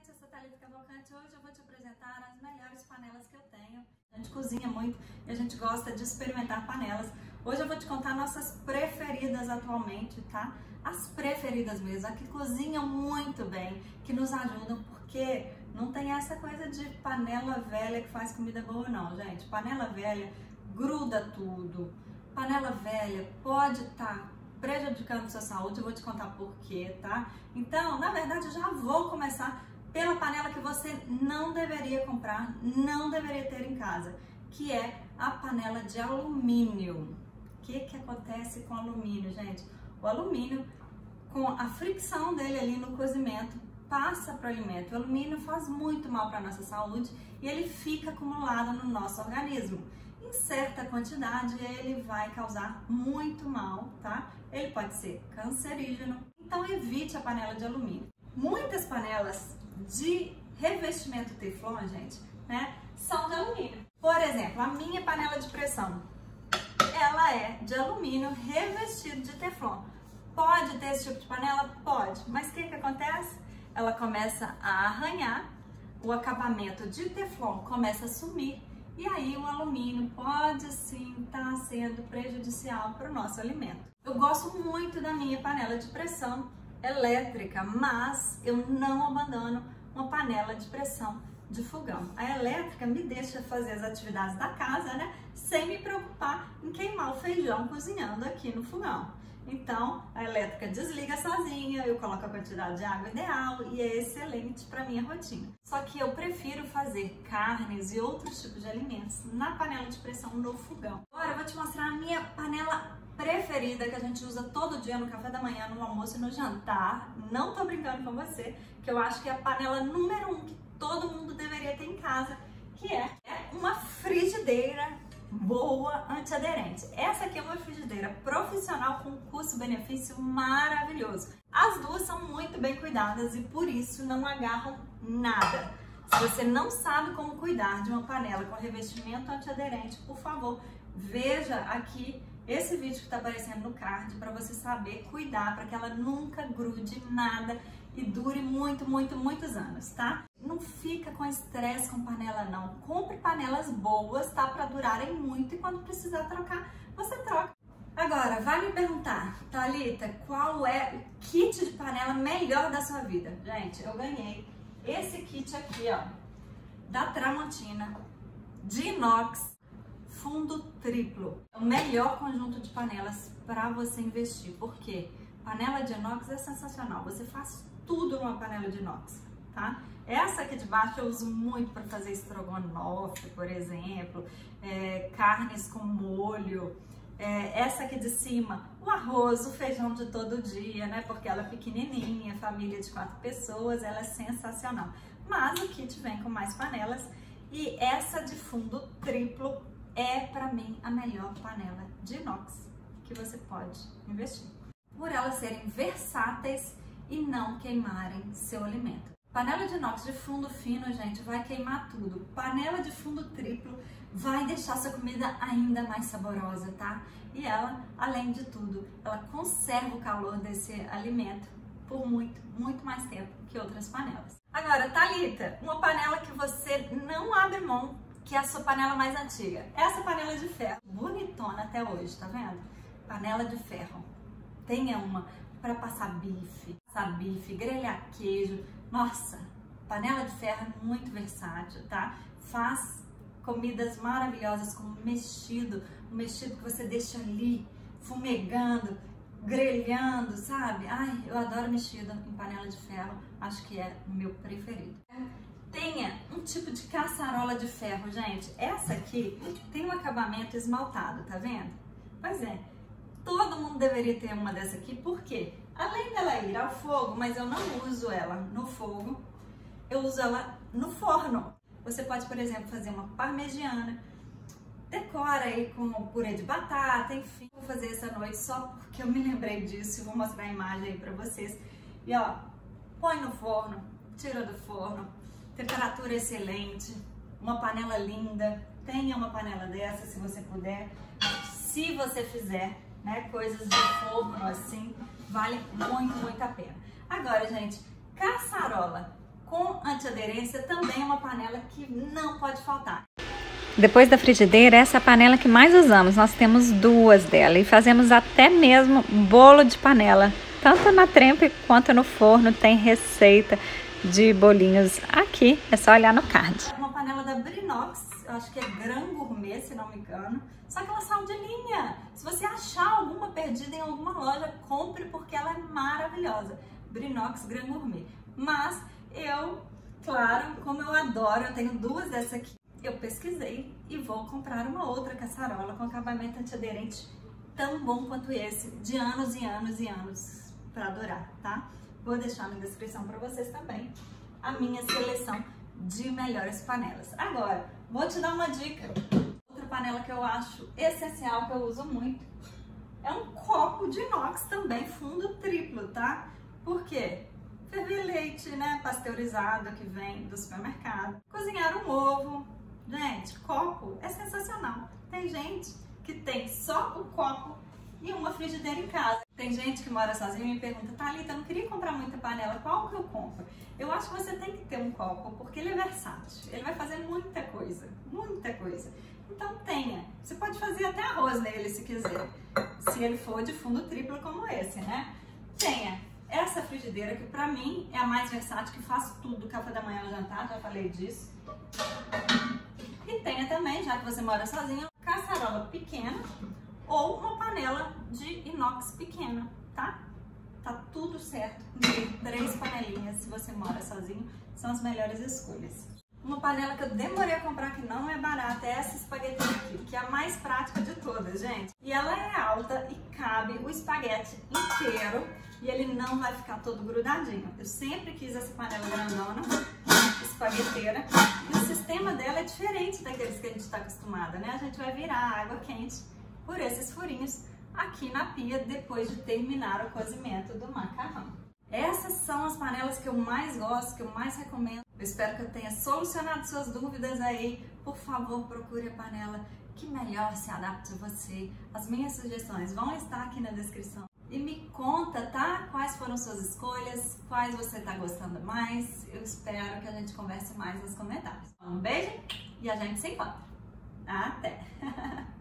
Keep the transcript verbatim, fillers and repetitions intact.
gente, eu sou Thalita Cavalcante. Hoje eu vou te apresentar as melhores panelas que eu tenho. A gente cozinha muito e a gente gosta de experimentar panelas. Hoje eu vou te contar nossas preferidas atualmente, tá? As preferidas mesmo, as que cozinham muito bem, que nos ajudam, porque não tem essa coisa de panela velha que faz comida boa não, gente. Panela velha gruda tudo. Panela velha pode estar prejudicando sua saúde, eu vou te contar por quê, tá? Então, na verdade, eu já vou começar pela panela que você não deveria comprar, não deveria ter em casa, que é a panela de alumínio. O que que acontece com o alumínio, gente? O alumínio, com a fricção dele ali no cozimento, passa para o alimento. O alumínio faz muito mal para a nossa saúde e ele fica acumulado no nosso organismo. Em certa quantidade, ele vai causar muito mal, tá? Ele pode ser cancerígeno, então evite a panela de alumínio. Muitas panelas de revestimento teflon, gente, né, são de alumínio. Por exemplo, a minha panela de pressão, ela é de alumínio revestido de teflon. Pode ter esse tipo de panela? Pode, mas o que que acontece? Ela começa a arranhar, o acabamento de teflon começa a sumir, e aí o alumínio pode sim estar sendo prejudicial para o nosso alimento. Eu gosto muito da minha panela de pressão elétrica, mas eu não abandono uma panela de pressão de fogão. A elétrica me deixa fazer as atividades da casa, né, sem me preocupar em queimar o feijão cozinhando aqui no fogão. Então, a elétrica desliga sozinha, eu coloco a quantidade de água ideal e é excelente para minha rotina. Só que eu prefiro fazer carnes e outros tipos de alimentos na panela de pressão no fogão. Agora eu vou te mostrar a minha panela preferida que a gente usa todo dia no café da manhã, no almoço e no jantar. Não tô brincando com você, que eu acho que é a panela número um que todo mundo deveria ter em casa, que é uma frigideira boa, antiaderente. Essa aqui é uma frigideira profissional com custo-benefício maravilhoso. As duas são muito bem cuidadas e por isso não agarram nada. Se você não sabe como cuidar de uma panela com revestimento antiaderente, por favor, veja aqui esse vídeo que está aparecendo no card para você saber cuidar, para que ela nunca grude nada e dure muito, muito, muitos anos, tá? Não fica com estresse com panela não. Compre panelas boas, tá? Para durarem muito e quando precisar trocar, você troca. Agora, vai me perguntar, Thalita, qual é o kit de panela melhor da sua vida? Gente, eu ganhei esse kit aqui, ó, da Tramontina, de inox, fundo triplo. É o melhor conjunto de panelas para você investir. Por quê? Panela de inox é sensacional. Você faz tudo numa panela de inox, tá? Essa aqui de baixo eu uso muito para fazer estrogonofe, por exemplo, é, carnes com molho. É, essa aqui de cima, o arroz, o feijão de todo dia, né? Porque ela é pequenininha, família de quatro pessoas, ela é sensacional. Mas o kit vem com mais panelas e essa de fundo triplo é para mim a melhor panela de inox que você pode investir. Por elas serem versáteis e não queimarem seu alimento. Panela de inox de fundo fino, gente, vai queimar tudo. Panela de fundo triplo vai deixar sua comida ainda mais saborosa, tá? E ela, além de tudo, ela conserva o calor desse alimento por muito, muito mais tempo que outras panelas. Agora, Thalita, uma panela que você não abre mão, que é a sua panela mais antiga. Essa panela de ferro, bonitona até hoje, tá vendo? Panela de ferro. Tenha uma para passar bife, passar bife, grelhar queijo. Nossa, panela de ferro é muito versátil, tá? Faz comidas maravilhosas como mexido, um mexido que você deixa ali fumegando, grelhando, sabe? Ai, eu adoro mexido em panela de ferro, acho que é o meu preferido. Tenha um tipo de caçarola de ferro, gente. Essa aqui tem um acabamento esmaltado, tá vendo? Pois é, todo mundo deveria ter uma dessa aqui, por quê? Além dela ir ao fogo, mas eu não uso ela no fogo, eu uso ela no forno. Você pode, por exemplo, fazer uma parmegiana, decora aí com purê de batata, enfim. Vou fazer essa noite só porque eu me lembrei disso e vou mostrar a imagem aí pra vocês. E ó, põe no forno, tira do forno, temperatura excelente, uma panela linda. Tenha uma panela dessa se você puder. Se você fizer, né, coisas de forno assim, vale muito, muito a pena. Agora, gente, caçarola com antiaderência, também é uma panela que não pode faltar. Depois da frigideira, essa é a panela que mais usamos. Nós temos duas dela e fazemos até mesmo bolo de panela. Tanto na trempe quanto no forno tem receita de bolinhos aqui. É só olhar no card. Uma panela da Brinox, eu acho que é Gran Gourmet, se não me engano. Só que ela saiu de linha. Se você achar alguma perdida em alguma loja, compre porque ela é maravilhosa. Brinox Gran Gourmet. Mas eu, claro, como eu adoro, eu tenho duas dessas aqui. Eu pesquisei e vou comprar uma outra caçarola com acabamento antiaderente tão bom quanto esse, de anos e anos e anos para durar, tá? Vou deixar na descrição para vocês também a minha seleção de melhores panelas. Agora, vou te dar uma dica. Outra panela que eu acho essencial, que eu uso muito, é um copo de inox também, fundo triplo, tá? Por quê? Ferver leite, né, pasteurizado que vem do supermercado. Cozinhar um ovo. Gente, copo é sensacional. Tem gente que tem só o copo e uma frigideira em casa. Tem gente que mora sozinha e me pergunta, Thalita, eu não queria comprar muita panela, qual que eu compro? Eu acho que você tem que ter um copo, porque ele é versátil. Ele vai fazer muita coisa, muita coisa. Então tenha. Você pode fazer até arroz nele se quiser, se ele for de fundo triplo como esse, né? Tenha essa frigideira que pra mim é a mais versátil, que faz tudo, café da manhã, jantar, já falei disso. E tenha também, já que você mora sozinho, caçarola pequena ou uma panela de inox pequena, tá? Tá tudo certo. Três panelinhas, se você mora sozinho, são as melhores escolhas. Uma panela que eu demorei a comprar, que não é barata, é essa espaguete aqui, que é a mais prática de todas, gente. E ela é alta e cabe o espaguete inteiro e ele não vai ficar todo grudadinho. Eu sempre quis essa panela grandona, espagueteira, e o sistema dela é diferente daqueles que a gente está acostumado, né? A gente vai virar a água quente por esses furinhos aqui na pia depois de terminar o cozimento do macarrão. Essas são as panelas que eu mais gosto, que eu mais recomendo. Eu espero que eu tenha solucionado suas dúvidas aí. Por favor, procure a panela que melhor se adapte a você. As minhas sugestões vão estar aqui na descrição. E me conta, tá? Quais foram suas escolhas, quais você tá gostando mais. Eu espero que a gente converse mais nos comentários. Um beijo e a gente se encontra. Até!